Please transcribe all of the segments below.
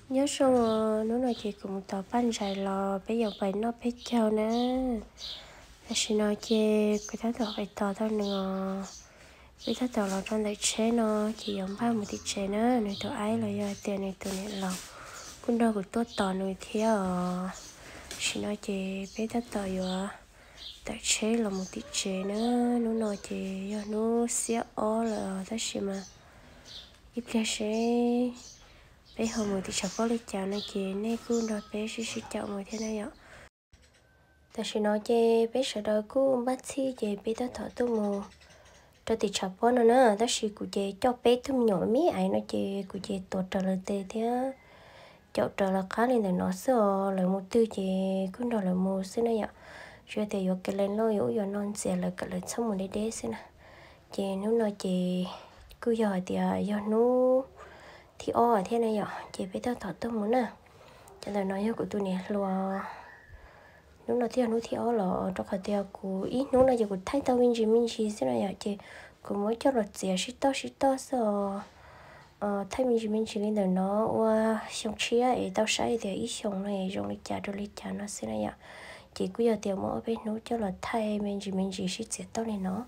nhớ xong rồi nó nói chị cũng tao ban chạy lò bây giờ phải nó phải chào nè ta chỉ nói chị cái đó tao phải tao tao nữa bây giờ tao là trong đại chế nó chỉ giống ba một tí chế nữa này tao ấy là do tiền này tụi này lò cũng đâu được tốt tao nuôi theo chỉ nói chị bây giờ tao vừa đại chế là một tí chế nữa nó nói chị do nó sẽ ó là ta chỉ mà ít cái chế bây giờ một tí chọc có lịch chào này chị nên cũng đòi bé sẽ chào một thế này ạ ta chỉ nói chị bé sợ đòi cũng bắt chi chị bé ta thở tôi mù cho thì chọc nó nữa ta chỉ của chị cho bé thum nhỏ mí ai nói chị của chị tuột trở lại tê thế chậu trở là khá lên để nó sợ lại một tư chị cũng đòi là một xin này ạ chưa thì vô cái lên lo yếu non sẽ là cái lên xong một đế xin nè chị nó nói chị cứ giờ thì giờ nó thì ở thế này ạ chị biết tao thọ tôi muốn nè cho nên nói của tôi nè lo nó nói theo nó theo là cho cả theo của ít nó là giờ của thái tao mình chỉ thế này ạ chị cũng mới cho là chị shit to sợ thay mình chỉ lên đời nó qua xong chia ấy tao sai thì ít xong này dùng lịch trả nó thế này ạ chị cứ giờ tiền mỗi bên nó cho là thay mình chỉ shit tao này nó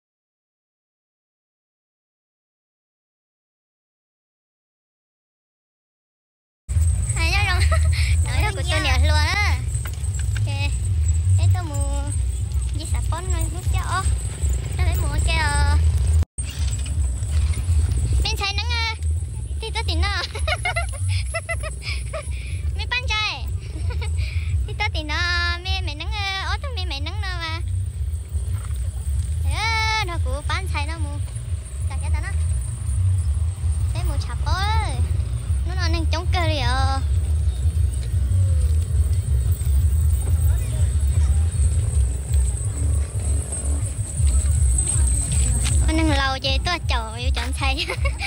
nói của tôi nè luôn á cái tôi mua với sạp con này hút cho nó lấy mua cái bên trái nắng thì tôi tìm nó mấy ban trái thì tôi tìm nó mẹ nắng ở trong mẹ nắng nó mà nó của ban trái nó mua đặt cái nó lấy mua chạp ơi nó nên chống cơ đi nâng lâu chị tôi chọn yêu chọn thay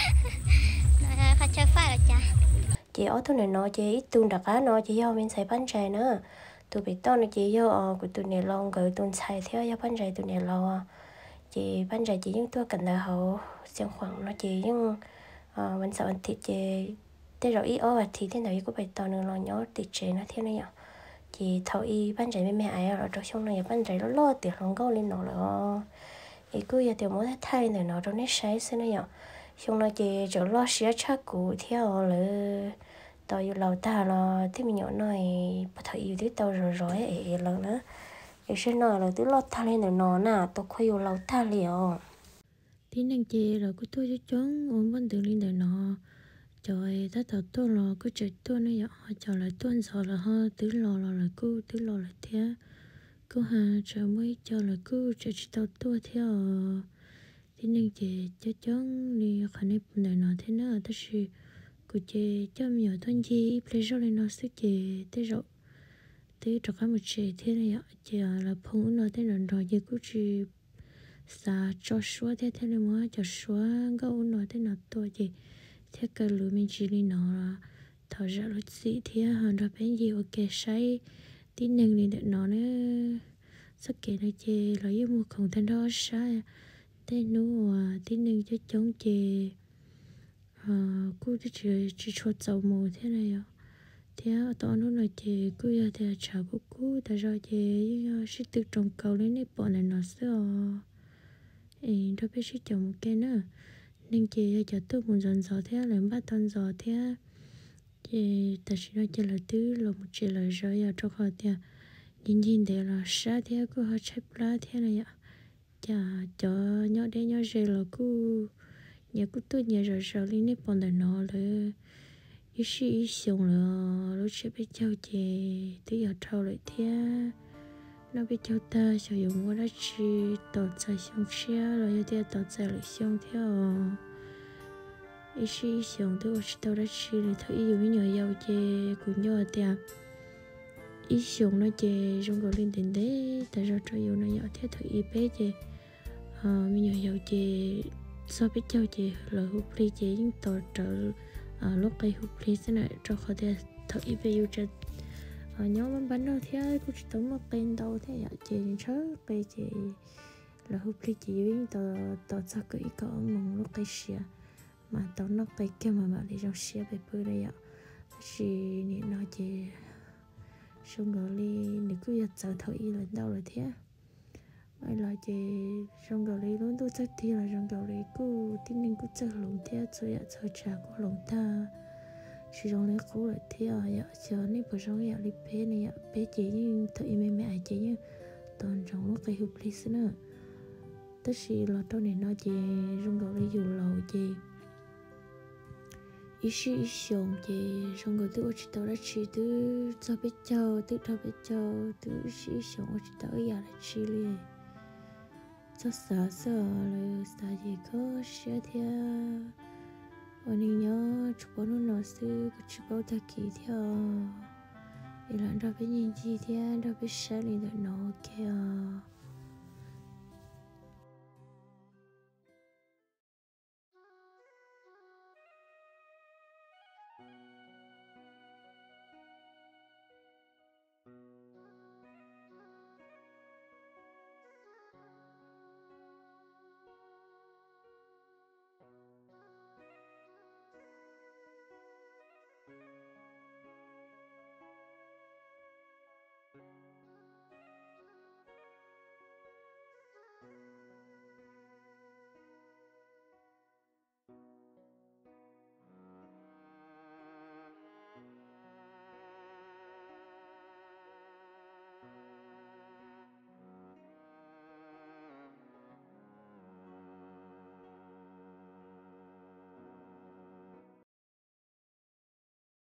phải chơi phải là cha chị ở thứ này nó chị ít tuôn đặc á nó chị do mình xài bánh chè nữa tụi bị to nó chị do của tụi này long gửi tuôn xài theo do bánh chè tụi này lo chị bánh chè chị những tôi cần là hậu xem khoảng nó chị những mình sợ thịt chị thế rồi ít ở và thịt thế nào cũng bị to nữa lo nhớ thịt chè nó thế này ạ chị thầu y bánh chè mẹ ai ở trong trong này bánh chè nó lo tiền lòng câu lên nó là ý cứ giờ tiền muốn thay này nó trong nét sáng thế này ạ xong nó chị chỗ lo xía chắc cụ theo là tao yêu lâu ta là thế mình nhỏ này bắt đầu yêu tới tao rồi ấy lần nữa ấy sẽ nói là tôi lo ta lên nó nè tao khoe yêu lâu ta liệu tí năng chị là cứ tôi cho chón ôm vấn đề lên đời nó trời ta thật tôi là cứ trời tôi nó vậy trời lại tôi sợ là ha tứ lò là cứ tứ lò là thế cứ ha trời mới cho là cứ trời chỉ tao tôi theo tí năng chị cho chón đi khả năng đời nó thế nữa ta chỉ của chị cho nhiều thân gì pleasure lên nó sức chị thế rồi thế cho cả một chị thế này ạ chị là phong nó thế nào rồi chị cứ chỉ sa cho xóa thế thế này mà cho xóa gấu nó thế nào tôi chị thế cái lối mình chỉ đi nó là thở ra lối gì thế hơn rồi bên gì ok sai tin năng đi để nó nữa sắc kệ này chị là yêu một không thân đó sai thế nữa tin năng cho chống chị cô chỉ cho dầu mồ thế này ạ thế tao nó là chị cứ giờ thì chả cô tại sao chị sẽ tự trồng cầu lên đấy bọn này nó sẽ đâu biết sẽ trồng một cái nữa nên chị cho tôi muốn dọn dò thế là bắt con dò thế chị ta chỉ nói chị là thứ là một chị là rồi cho họ thì nhìn để là sát thế cứ họ chấp lá thế này ạ chả cho nhỏ để nhỏ rồi là cứ nhà cứ tôi nhà rồi lên đấy bọn này nó là ý sĩ ý xong là lúc sẽ biết cháu chị tới giờ trâu lại thế nó biết cháu ta sử dụng mua đã chi tọt chạy xong xe rồi giờ tọt chạy lại xong theo ý sĩ ý xong tới ở tao đã chi để thấy ý dùng nhỏ giàu chị cũng nhỏ tiền ý xong nó chị trong gọi lên tiền đấy tại sao cho yêu nó nhỏ thế thấy ý bé chị mình nhỏ giàu chị so biết cháu chị là hụt ly chị những tọt trợ lúc cây hụt ly thế này cho họ thì thật ý về yêu chân nhóm bánh đâu thế cũng chỉ tốn một bên đâu thế ạ chị chớ cây chị là hụt ly chị với tao sao cứ có mong lúc cây xìa mà tao nó cây kia mà bảo đi trong xìa về bơi đây ạ chỉ nè nói chị xong rồi đi nè cứ giật sợ thở y lần đâu rồi thế ai là chị xong rồi đi luôn tôi chắc thì là xong rồi đi cứ tin nên cứ chơi lồng thế chơi ạ chơi trà của lồng ta chỉ trong lấy khổ lại thế à dạ chờ nên bữa sáng dạ đi bé này dạ bé chị nhưng thợ mẹ mẹ chị nhưng toàn trong lúc cái hụp lý nữa tất nhiên là tôi này nói chị xong rồi đi dù lầu chị ý sĩ ý xong chị xong rồi tôi chỉ tao đã chỉ tôi cho biết cho tôi cho biết cho tôi sĩ xong chỉ tao giờ là chỉ liền cho sợ sợ là sợ gì có sẽ theo anh nhớ chụp bao nó sư chụp bao ta kỳ theo để làm ra cái nhìn gì theo ra cái sẽ liền nó kia